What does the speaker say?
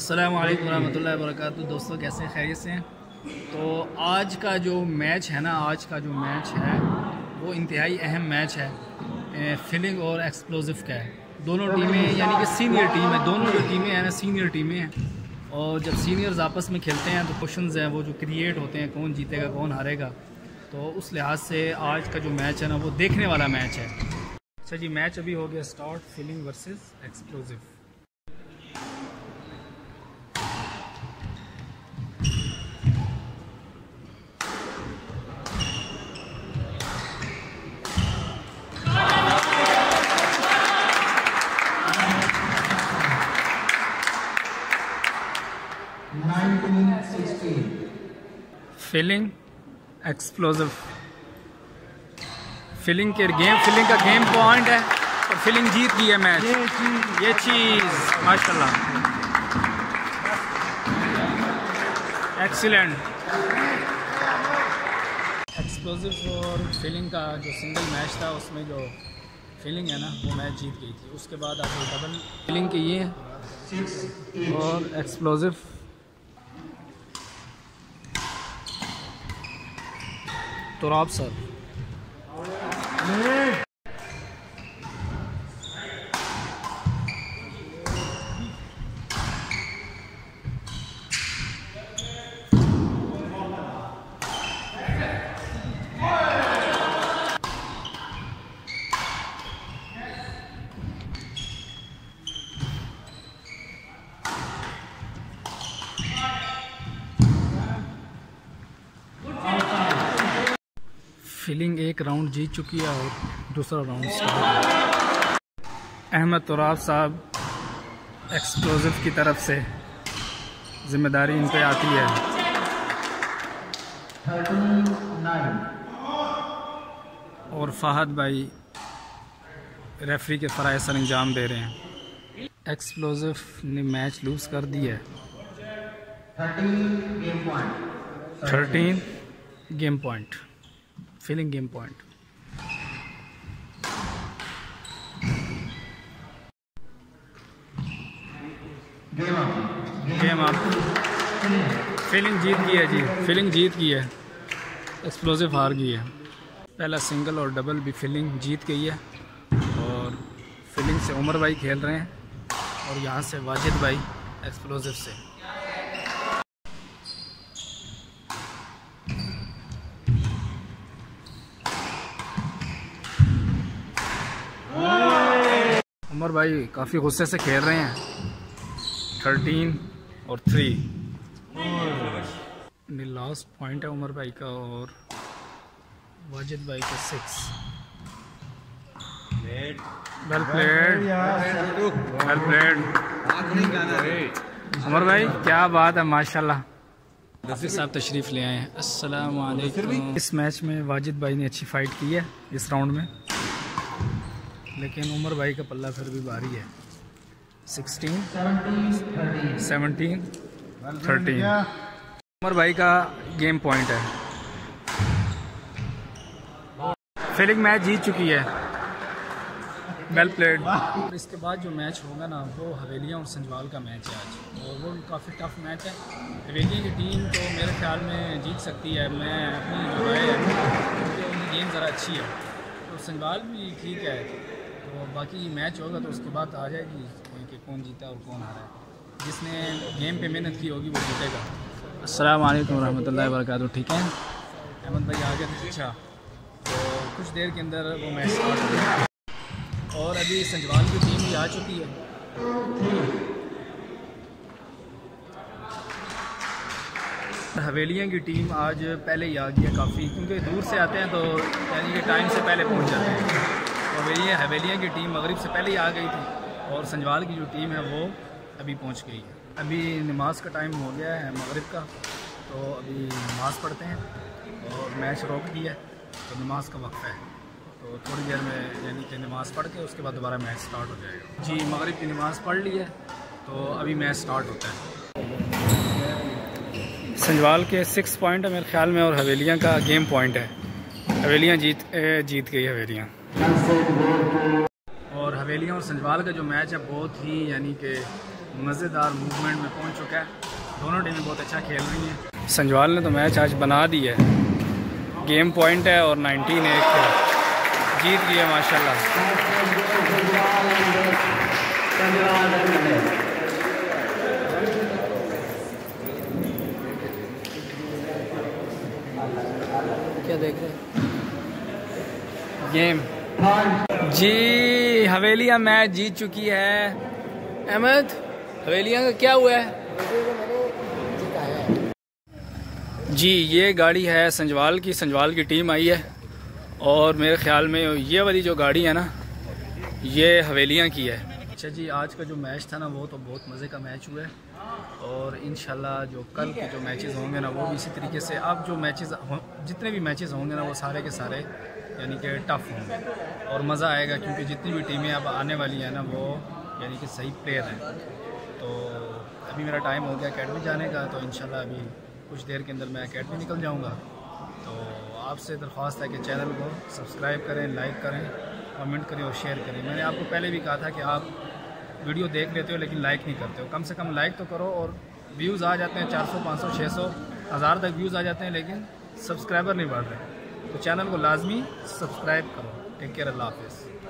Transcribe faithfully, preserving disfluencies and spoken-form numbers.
अस्सलामु अलैकुम रहमतुल्लाहि व बरकातुहू। दोस्तों कैसे खैरियत से हैं? तो आज का जो मैच है ना आज का जो मैच है वो इंतहाई अहम मैच है, फीलिंग और एक्सप्लोसिव का है। दोनों टीमें यानी कि सीनियर टीम है, दोनों जो टीमें हैं ना सीनियर टीमें हैं। और जब सीनियर्स आपस में खेलते हैं तो क्वेश्चंस हैं वो जो क्रिएट होते हैं, कौन जीतेगा कौन हारेगा। तो उस लिहाज से आज का जो मैच है ना वो देखने वाला मैच है। अच्छा जी, मैच अभी हो गया start, feeling versus explosive. Feeling explosive, feeling के गेम फीलिंग का गेम पॉइंट है और फीलिंग जीत गई है मैच। ये चीज़ माशाल्लाह एक्सीलेंट। एक्सप्लोसिव और फीलिंग का जो सिंगल मैच था उसमें जो फीलिंग है ना वो मैच जीत गई थी। उसके बाद आपको डबल फीलिंग की ये और एक्सप्लोसिव तुराब सर। फीलिंग एक राउंड जीत चुकी है और दूसरा राउंड स्टार्ट। अहमद तुराब साहब एक्सप्लोसिव की तरफ से जिम्मेदारी इन पे आती है। और फहद भाई रेफरी के फ़राइज़ सर अंजाम दे रहे हैं। एक्सप्लोसिव ने मैच लूज कर दिया है। Thirteen game point, feeling game point. Game up, feeling जीत गई है जी, फीलिंग जीत गई है, एक्सप्लोसिव हार गई है। पहला सिंगल और डबल भी फीलिंग जीत गई है। और फीलिंग से उमर भाई खेल रहे हैं और यहाँ से वाजिद भाई एक्सप्लोसिव से। उमर भाई काफ़ी गुस्से से खेल रहे हैं। थर्टीन और थ्री लास्ट पॉइंट है उमर भाई का और वाजिद भाई का six. Well played, well played Umar भाई, क्या बात है माशाल्लाह। हाफिज़ साहब तशरीफ़ ले आए हैं। अस्सलाम वालेकुम। इस मैच में वाजिद भाई ने अच्छी फाइट की है इस राउंड में, लेकिन उमर भाई का पल्ला फिर भी भारी है। सिक्सटीन सेवनटीन थर्टीन उमर भाई का गेम पॉइंट है। फीलिंग मैच जीत चुकी है। Well played. और इसके बाद जो मैच होगा ना वो हवेलियाँ और संजवाल का मैच है आज, और वो काफ़ी टफ मैच है। हवेलियाँ की टीम तो मेरे ख्याल में जीत सकती है। मैं अपनी जो है क्योंकि उनकी गेम ज़रा अच्छी है, तो संजवाल भी ठीक है। तो बाकी मैच होगा तो उसके बाद आ जाएगी कि कौन जीता और कौन हारा है। जिसने गेम पे मेहनत की होगी वो जीतेगा। अस्सलाम वालेकुम रहमतुल्लाहि व बरकातुहू। ठीक है, अहमद भाई आ गए थे। अच्छा, तो कुछ देर के अंदर वो मैच स्टार्ट हो गया और अभी संजवाल की टीम भी आ चुकी है। हवेलियाँ की टीम आज पहले ही आ गई है काफ़ी, क्योंकि दूर से आते हैं तो यानी कि टाइम से पहले पहुँच जाते हैं। हवेलियाँ हवेलियाँ की टीम मगरिब से पहले ही आ गई थी और संजवाल की जो टीम है वो अभी पहुंच गई है। अभी नमाज का टाइम हो गया है मगरिब का, तो अभी नमाज़ पढ़ते हैं और मैच रोक दिया तो नमाज का वक्फ़ा है। तो थोड़ी देर में यानी कि नमाज़ पढ़ के उसके बाद दोबारा मैच स्टार्ट हो जाएगा। जी, मगरिब की नमाज़ पढ़ ली है तो अभी मैच स्टार्ट होता है। संजवाल के सिक्स पॉइंट है मेरे ख्याल में और हवेलियाँ का गेम पॉइंट है। हवेलियाँ जीत जीत गई हवेलियाँ। और हवेलियाँ और संजवाल का जो मैच है बहुत ही यानी कि मज़ेदार मूवमेंट में पहुंच चुका है। दोनों टीमें बहुत अच्छा खेल रही हैं। संजवाल ने तो मैच आज बना दी है, गेम पॉइंट है और नाइनटीन एक जीत गई है माशाल्लाह। क्या देख रहे हैं गेम जी। हवेलियाँ मैच जीत चुकी है। अहमद, हवेलियाँ का क्या हुआ है जी? ये गाड़ी है संजवाल की, संजवाल की टीम आई है और मेरे ख्याल में ये वाली जो गाड़ी है ना ये हवेलियाँ की है। अच्छा जी, आज का जो मैच था ना वो तो बहुत मज़े का मैच हुआ है और इंशाल्लाह जो कल के जो मैचेस होंगे ना वो भी इसी तरीके से, अब जो मैचेस जितने भी मैचेस होंगे ना वो सारे के सारे यानी कि टफ़ होंगे और मज़ा आएगा, क्योंकि जितनी भी टीमें अब आने वाली हैं ना वो यानी कि सही प्लेयर हैं। तो अभी मेरा टाइम हो गया अकेडमी जाने का, तो इंशाल्लाह अभी कुछ देर के अंदर मैं अकेडमी निकल जाऊंगा। तो आपसे दरख्वास्त है कि चैनल को सब्सक्राइब करें, लाइक करें, कमेंट करें और शेयर करें। मैंने आपको पहले भी कहा था कि आप वीडियो देख लेते हो लेकिन लाइक नहीं करते हो। कम से कम लाइक तो करो। और व्यूज़ आ जाते हैं चार सौ, पाँच सौ, छः सौ, हज़ार तक व्यूज़ आ जाते हैं लेकिन सब्सक्राइबर नहीं बढ़ रहे। तो चैनल को लाजमी सब्सक्राइब करो। टेक केयर, अल्लाह हाफिज़।